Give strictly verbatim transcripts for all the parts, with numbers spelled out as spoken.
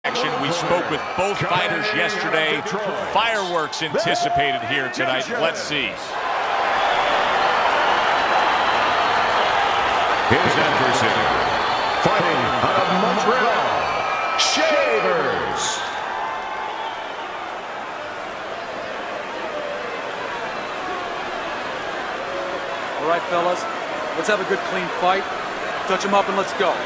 We spoke with both fighters yesterday. Fireworks anticipated here tonight. Let's see. His adversary, fighting out of Montreal, Shavers. All right, fellas, let's have a good, clean fight. Touch him up and let's go.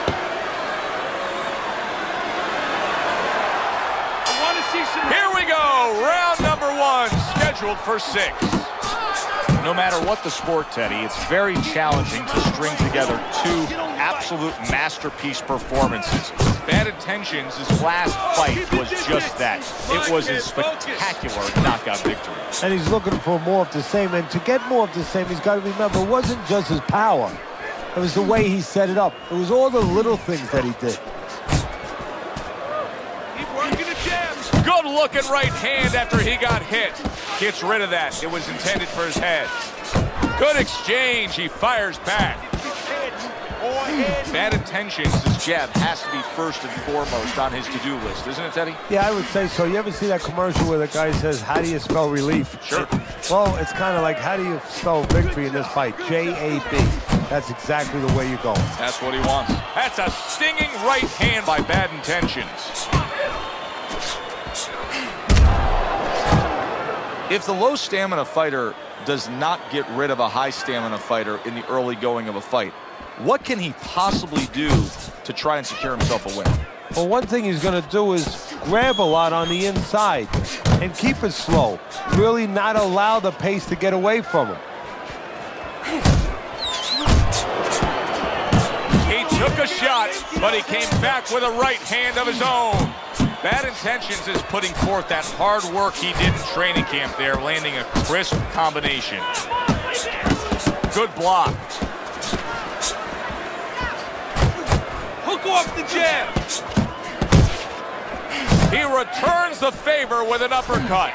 Here we go, round number one, scheduled for six. No matter what the sport, Teddy, it's very challenging to string together two absolute masterpiece performances. Bad Intentions, his last fight was just that. It was a spectacular knockout victory. And he's looking for more of the same. And to get more of the same, he's got to remember, it wasn't just his power. It was the way he set it up. It was all the little things that he did. Good looking right hand after he got hit. Gets rid of that. It was intended for his head. Good exchange. He fires back. Bad Intentions, his jab has to be first and foremost on his to-do list, isn't it, Teddy? Yeah, I would say so. You ever see that commercial where the guy says, how do you spell relief? Sure. Well, it's kind of like, how do you spell victory in this fight? J A B. That's exactly the way you go. That's what he wants. That's a stinging right hand by Bad Intentions. If the low stamina fighter does not get rid of a high stamina fighter in the early going of a fight, what can he possibly do to try and secure himself a win? Well, one thing he's going to do is grab a lot on the inside and keep it slow. Really not allow the pace to get away from him. He took a shot, but he came back with a right hand of his own. Bad Intentions is putting forth that hard work he did in training camp there, landing a crisp combination. Good block. Hook off the jab. He returns the favor with an uppercut.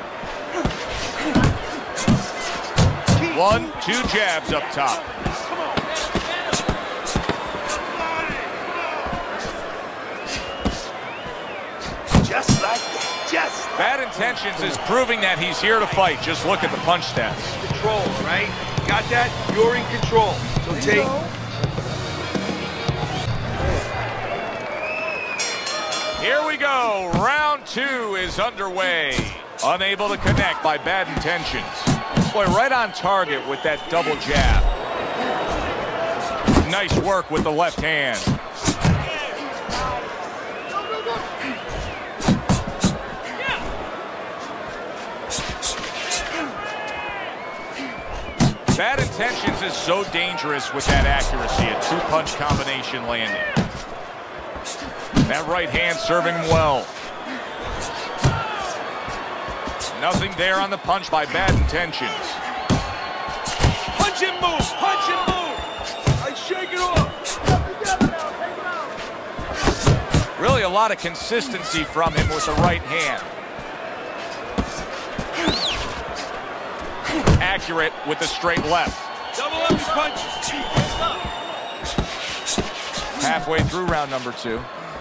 One, two jabs up top. Just like that, just like Bad Intentions is proving that he's here to fight. Just look at the punch stats. Control, right? Got that? You're in control. So take... Here we go. Round two is underway. Unable to connect by Bad Intentions. Boy, right on target with that double jab. Nice work with the left hand. Bad Intentions is so dangerous with that accuracy, a two-punch combination landing. That right hand serving him well. Nothing there on the punch by Bad Intentions. Punch and move! Punch and move! I shake it off! Really a lot of consistency from him with the right hand. Accurate with the straight left. Double up your punches. Halfway through round number two.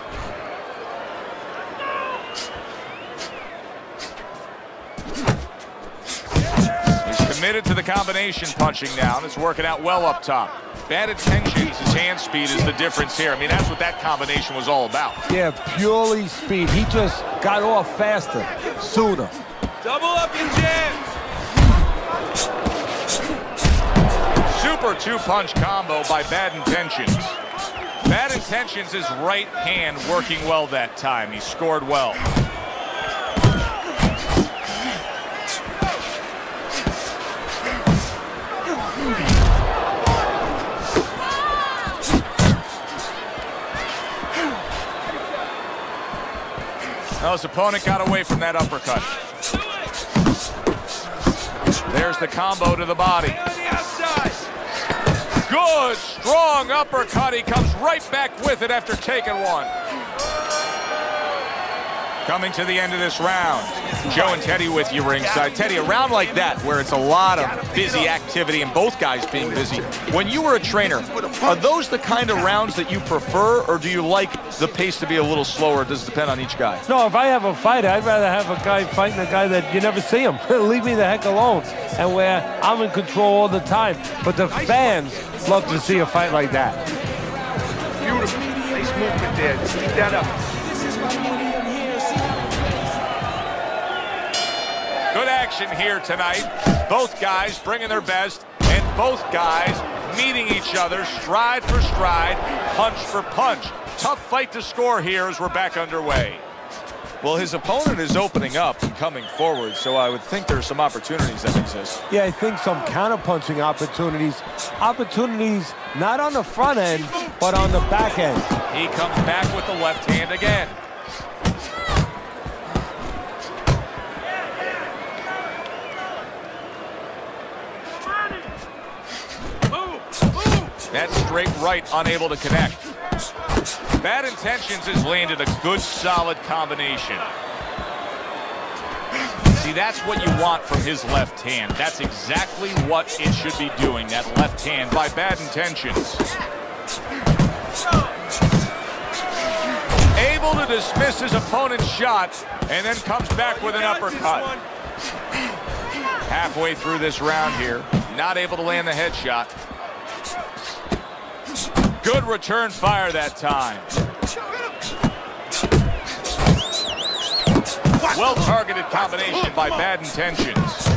He's committed to the combination punching now, and it's working out well up top. Bad Intentions, his hand speed is the difference here. I mean, that's what that combination was all about. Yeah, purely speed. He just got off faster, sooner. Double up your jabs. Super two-punch combo by Bad Intentions. Bad Intentions, his right hand working well that time. He scored well. Now his opponent got away from that uppercut. There's the combo to the body. Good, strong uppercut. He comes right back with it after taking one. Coming to the end of this round. Joe and Teddy with you ringside. Teddy, a round like that where it's a lot of busy activity and both guys being busy. When you were a trainer, are those the kind of rounds that you prefer, or do you like the pace to be a little slower? Does it depend on each guy? No, if I have a fight, I'd rather have a guy fighting a guy that you never see him. Leave me the heck alone. And where I'm in control all the time. But the fans love to see a fight like that. Beautiful. Nice movement there. Just keep that up. Good action here tonight. Both guys bringing their best, and both guys meeting each other stride for stride, punch for punch. Tough fight to score here as we're back underway. Well, his opponent is opening up and coming forward, so I would think there's some opportunities that exist. Yeah, I think some counter-punching opportunities. Opportunities not on the front end, but on the back end. He comes back with the left hand again. That straight right unable to connect. Bad Intentions has landed a good, solid combination. See, that's what you want from his left hand. That's exactly what it should be doing, that left hand by Bad Intentions. Able to dismiss his opponent's shot, and then comes back with an uppercut. Halfway through this round here, not able to land the headshot. Good return fire that time. Well-targeted combination by Bad Intentions.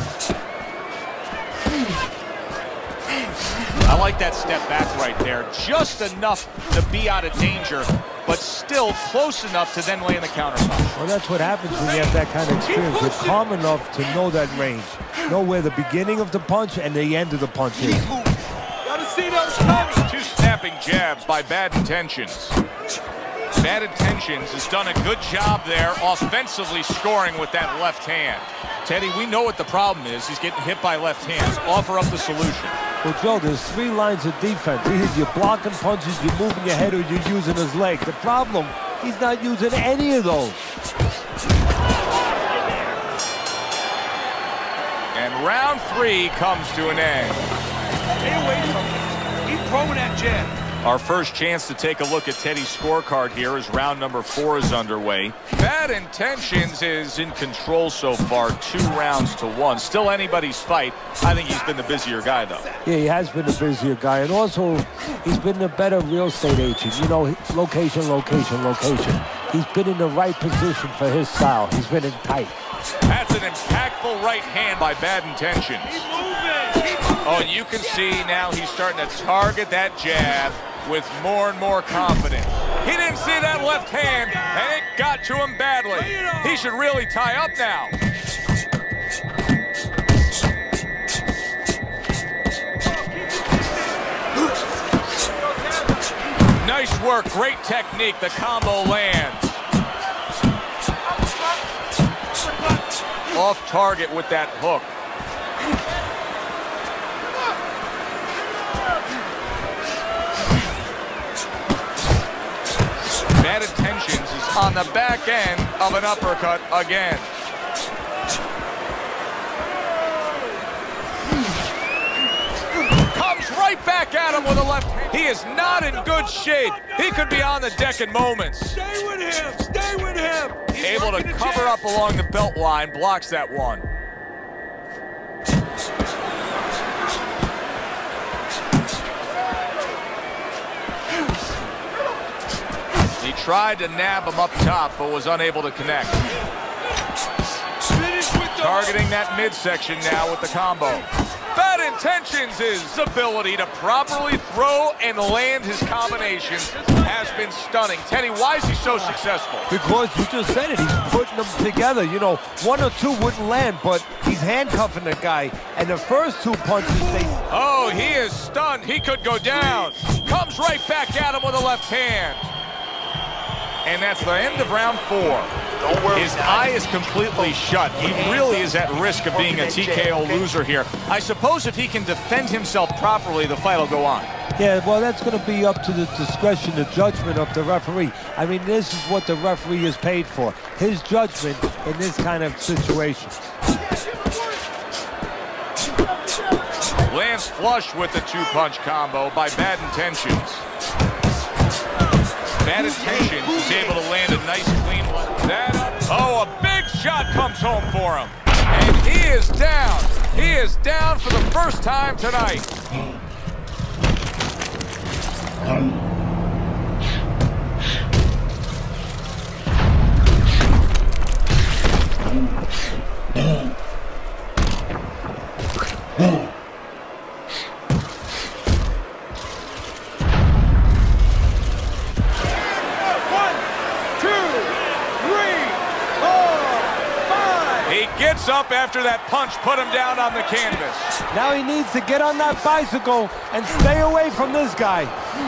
I like that step back right there. Just enough to be out of danger, but still close enough to then land the counter punch. Well, that's what happens when you have that kind of experience. You're calm enough to know that range. Know where the beginning of the punch and the end of the punch is. Gotta see those coming. Two snapping jabs by Bad Intentions. Bad Intentions has done a good job there offensively scoring with that left hand. Teddy, we know what the problem is. He's getting hit by left hands. Offer up the solution. Well, Joe, there's three lines of defense. Either you're blocking punches, you're moving your head, or you're using his leg. The problem, he's not using any of those. And round three comes to an end. Stay away from him. Keep throwing that jab. Our first chance to take a look at Teddy's scorecard here as round number four is underway. Bad Intentions is in control so far, two rounds to one. Still anybody's fight. I think he's been the busier guy, though. Yeah, he has been the busier guy, and also he's been the better real estate agent. You know, location, location, location. He's been in the right position for his style. He's been in tight. That's an impactful right hand by Bad Intentions. Keep moving. Keep moving. Oh, and you can see now he's starting to target that jab with more and more confidence. He didn't see that left hand, and it got to him badly. He should really tie up now. Nice work, great technique. The combo lands. Off target with that hook. Bad Intentions is on the back end of an uppercut again. Comes right back at him with a left hand. He is not in good shape. He could be on the deck in moments. Stay with him. Stay with him. He's Able to cover jab. up along the belt line, blocks that one. He tried to nab him up top, but was unable to connect. Targeting that midsection now with the combo. Bad Intentions' his ability to properly throw and land his combinations has been stunning. Teddy, why is he so successful? Because you just said it, he's putting them together. You know, one or two wouldn't land, but he's handcuffing the guy. And the first two punches, they... Oh, he is stunned. He could go down. Comes right back at him with a left hand. And that's the end of round four. His eye is completely shut. He really is at risk of being a T K O loser here. I suppose if he can defend himself properly, the fight will go on. Yeah, well, that's going to be up to the discretion, the judgment of the referee. I mean, this is what the referee is paid for, his judgment in this kind of situation. Lands flush with the two-punch combo by Bad Intentions. Bad Intentions is able to land a nice, clean one. That up. Oh, a big shot comes home for him. And he is down. He is down for the first time tonight. Gets up after that punch put him down on the canvas. Now he needs to get on that bicycle and stay away from this guy.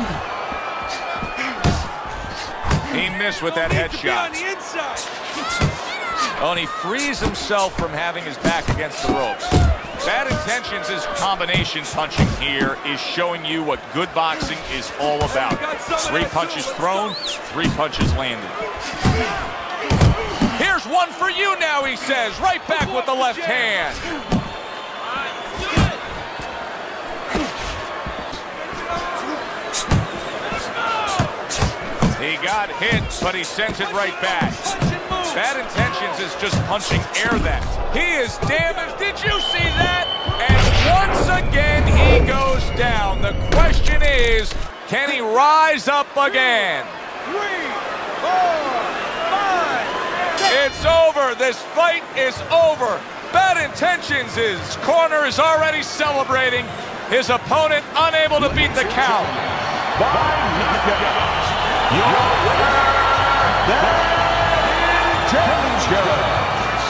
He missed with that headshot. Oh, and he frees himself from having his back against the ropes. Bad Intentions' is combination punching here is showing you what good boxing is all about. Three punches thrown, three punches landed. Here's one for you now, he says, right back with the left hand. He got hit, but he sends it right back. Bad Intentions is just punching air that. He is damaged, did you see that? And once again, he goes down. The question is, can he rise up again? Three, four, five. It's over. This fight is over. Bad Intentions' corner is already celebrating. His opponent unable to beat the count. By knockout, your winner, Bad Intentions.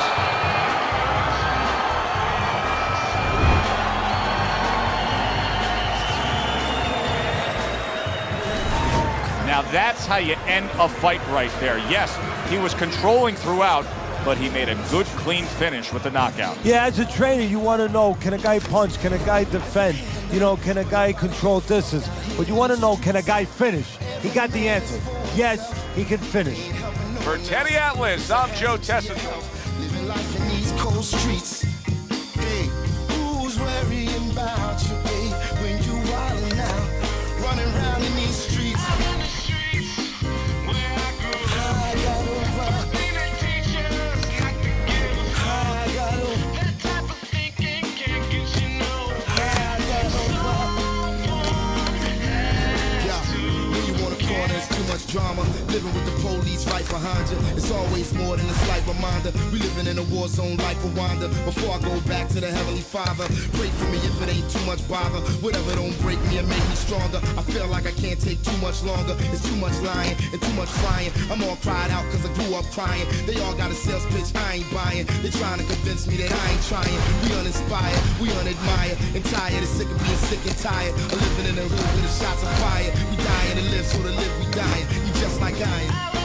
Now that's how you end a fight right there. Yes, he was controlling throughout, but he made a good, clean finish with the knockout. Yeah, as a trainer, you want to know, can a guy punch? Can a guy defend? You know, can a guy control distance? But you want to know, can a guy finish? He got the answer. Yes, he can finish. For Teddy Atlas, I'm Joe Tessitore. Living life in these cold streets. Hey, who's worrying about you, hey, when you wildin' out, running around in these streets? Drama, living with the police right behind you. It's always more than a slight reminder. We living in a war zone like Rwanda. Before I go back to the Heavenly Father, pray for me if it ain't too much bother. Whatever don't break me and make me stronger. I feel like I can't take too much longer. It's too much lying and too much crying. I'm all cried out cause I grew up crying. They all got a sales pitch I ain't buying. They trying to convince me that I ain't trying. We uninspired, we unadmired, and tired and sick of being sick and tired of living in the hood with the shots of fire. We dying to live, so to live we dying. You just like I am.